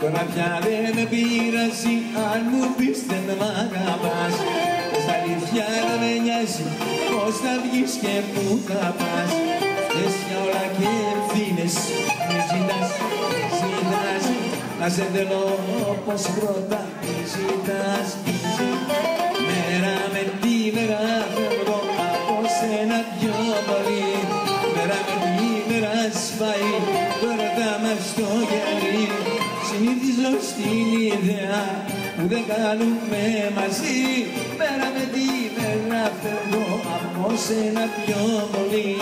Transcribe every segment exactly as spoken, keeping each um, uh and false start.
Τώρα πια δεν με πειράζει αν μου πεις δεν μ' αγαπάς. Στα αλήθεια δεν με νοιάζει πως θα βγεις και που θα πας. Φταίς για όλα και ευθύνες, μη ζητάς, μη ζητάς. Να σε θέλω όπως πρώτα, μη ζητάς, μη ζητάς. Μέρα με τη μέρα φεύγω από σένα πιο πολύ. Μέρα με τη μέρα σπάει το έρωτα στο γερί. Συνήθιζω στην ιδέα που δεν κάνουμε μαζί. Μέρα με τη μέρα φεύγω από σένα πιο πολύ.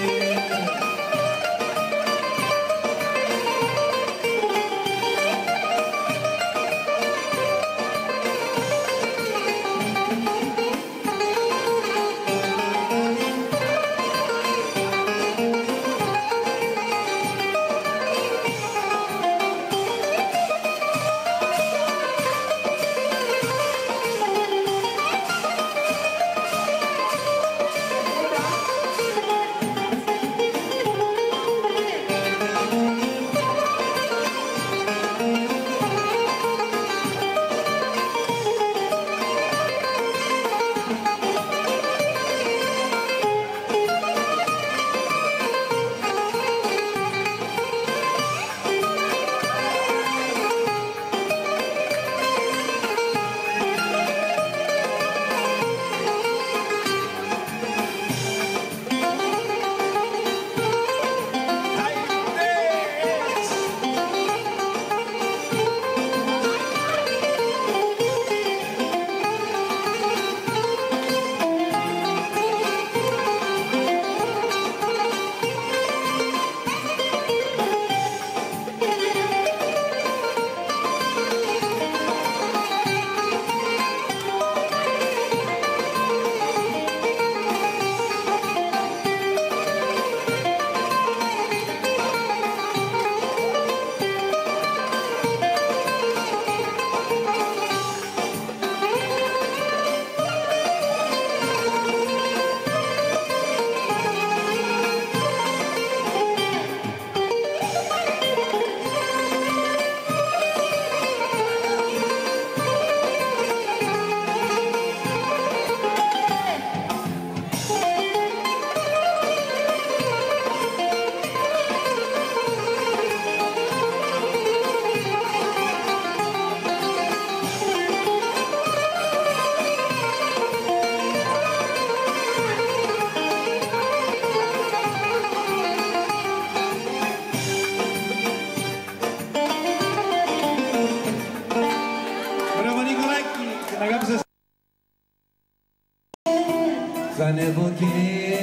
Θα ανέβω και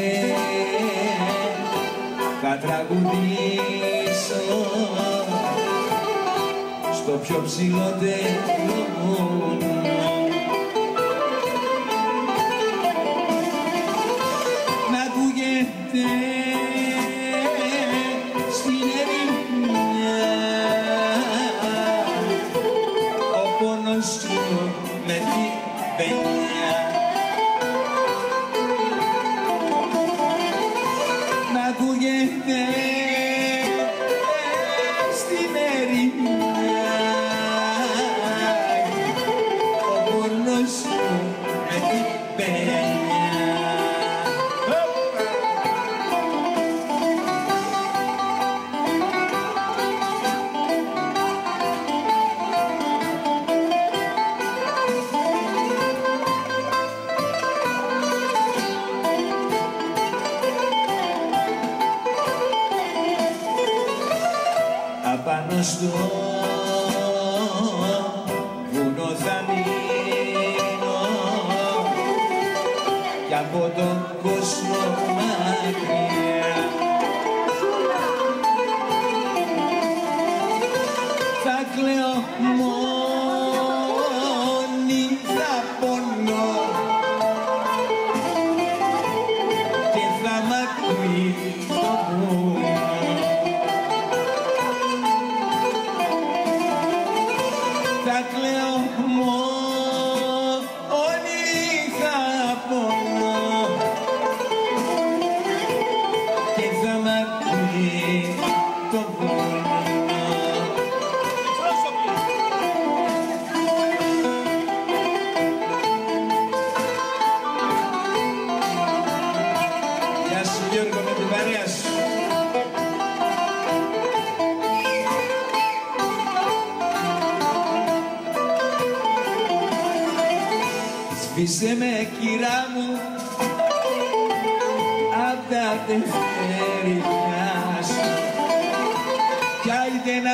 θα τραγουδήσω στο πιο ψηλό τελώνο. Να ακούγεται στην ερημιά ο πόνος σου με την παινιά. Να ακούγεται στην ερημιά ο πόνος σου με την παινιά. Απάνω στο βουνό θα μείνω κι από τον κόσμο μακριά. Θα κλαίω μόνη, θα πονώ και θα μ' ακούει το βουνό. Θα κλαίω μόνη, θα πονώ και θα μ' ακούει το βουνό. Σβήσε με κυρά μου απ' τα τευτέρια σου κι άιντε να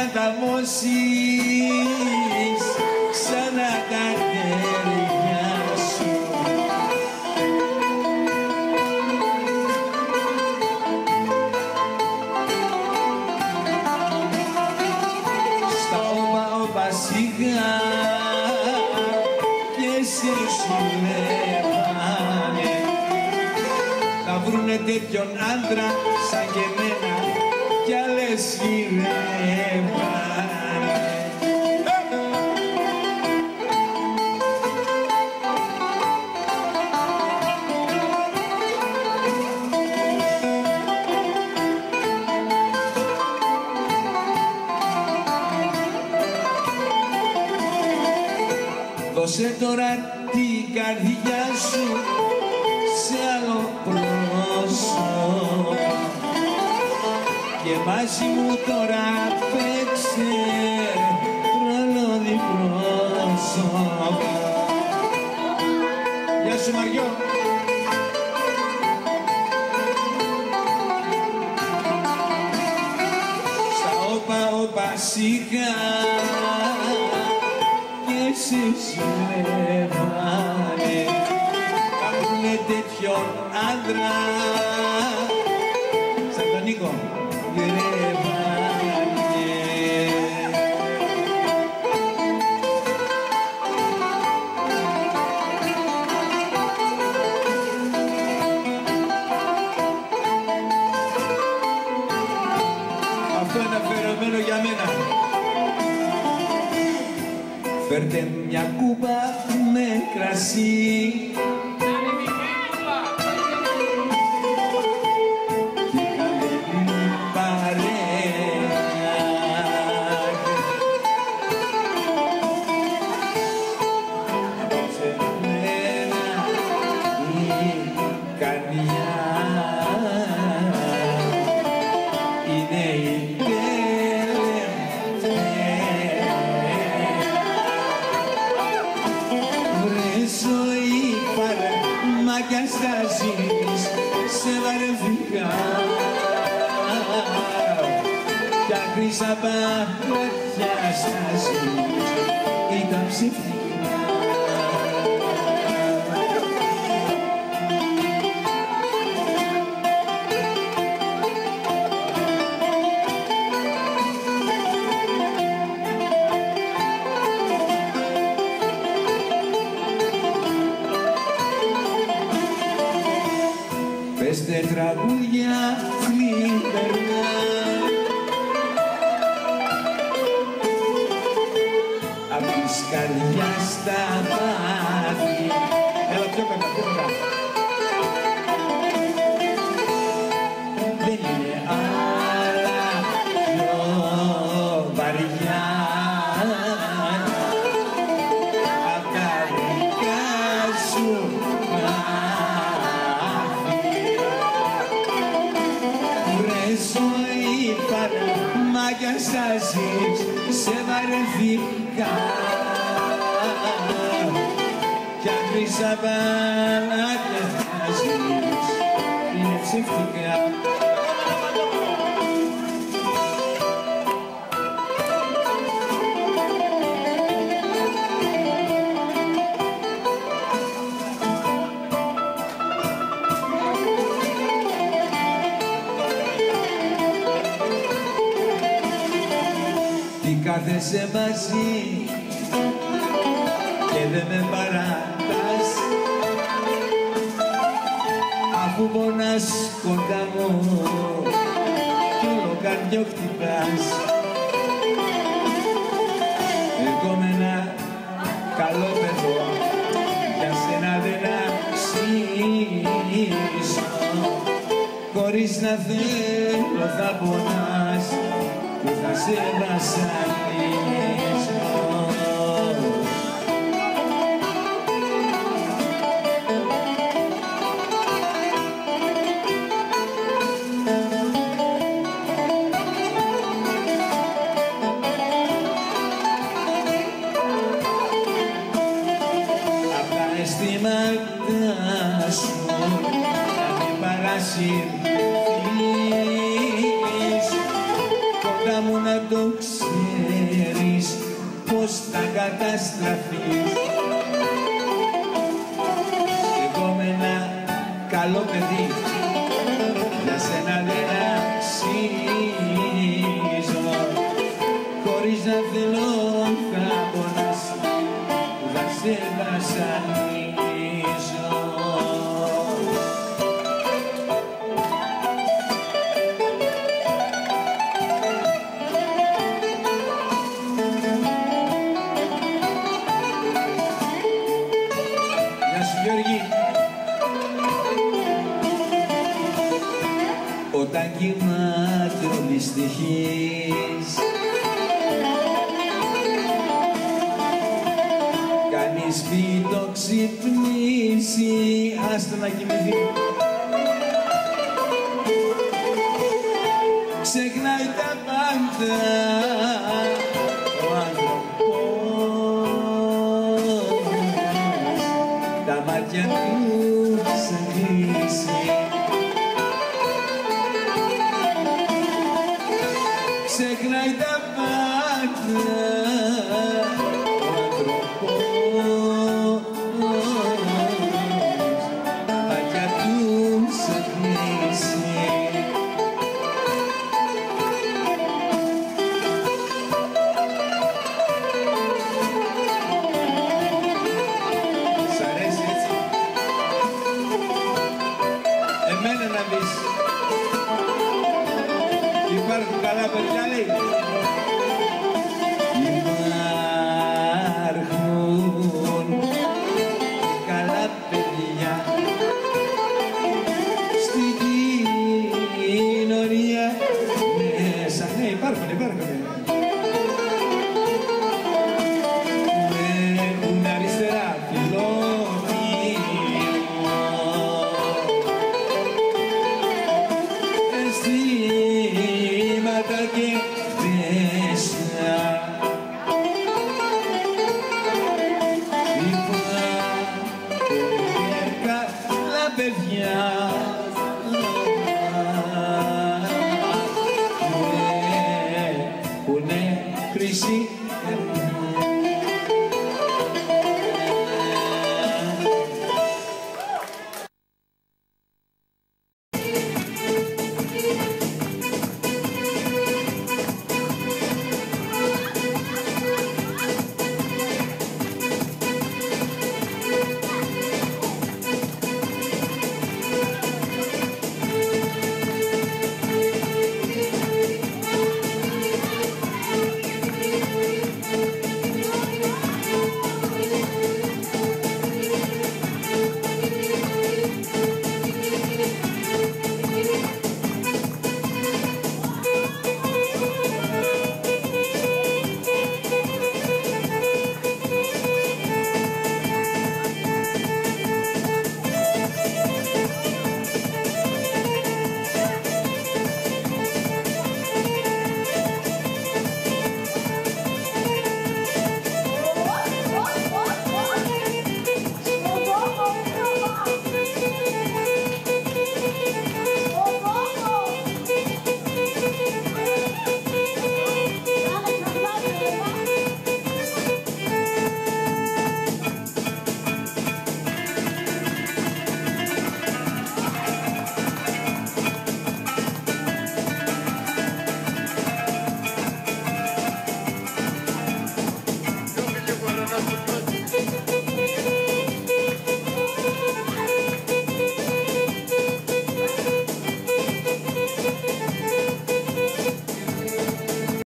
ταμώσεις ξανά τα τέρια σου. Στα όπα όπα σιγά και σε συλλεύανε να βρουνε τέτοιον άντρα σαν και εμένα κι άλλες γυρεύανε. Δώσε τώρα την καρδιά σου σε άλλο πρόσωπο και μαζί μου τώρα παίξε ρόλο διπρόσωπο. Γεια σου Μαριό. Στα όπα όπα σιγά σε συλλεύανε να βρουνε τέτοιον άντρα σαν τον Νίκο γυρεύανε. Αυτό είναι αφιερωμένο για μένα. Φέρτε μια κούπα με κρασί και κάνε μου παρέα. Σε μένα η καρδιά είναι η κι αν στάζεις σε βαρεθήκα κι αν χρύσα παπλατιά στάζεις ήταν ψεύτικα. Πεστε τραγούδια φλιπερνά απ' της καρδιάς τα πάθη. Έλα πιο πέρα, πιο πέρα. Δεν είναι άλλα πιο βαριά απ' τα δικά σου ζωή παρά κι αν στάζεις σε βαρεθήκα κι αν χρύσα παλάτια στάζεις είναι ψεύτικα. Κάθεσαι μαζί και δεν με παρατάς αφού πονάς κοντά μου κι όλο καρδιό χτυπάς. Εγώ με ένα καλό παιδό για σένα δεν αξίζω χωρίς να θέλω θα πονάς που θα σε βασανίσω. Απ' τα αισθήματα συρθείς, κοντά μου να το ξέρεις πως θα καταστραφείς. Εγώ με ένα καλό παιδί για σένα δεν αξίζω, χωρίς να θέλω θα πονάς, θα σε βασανίζω. Γεια σου Γιώργη. Όταν κοιμάται ο δυστυχής, κανείς μη το ξυπνήσει, άστο να κοιμηθεί. Ξεχνάει τα πάντα ο άνθρωπος, τα μάτια του σαν κλείσει. Ξεχνάει τα πάντα ο άνθρωπος, τα μάτια του σαν κλείσει. Σ' αρέσει έτσι? Εμένα να δεις. Υπάρχουν καλά παιδιά, λέει. Υπάρχουν καλά παιδιά στην κοινωνία μέσα. Ναι, υπάρχουν, υπάρχουν. Έχουν αριστερά φιλόφιλο, αισθήματα και μέσα. Υπάρχουν καλά παιδιά που είναι χρυσή καρδιά.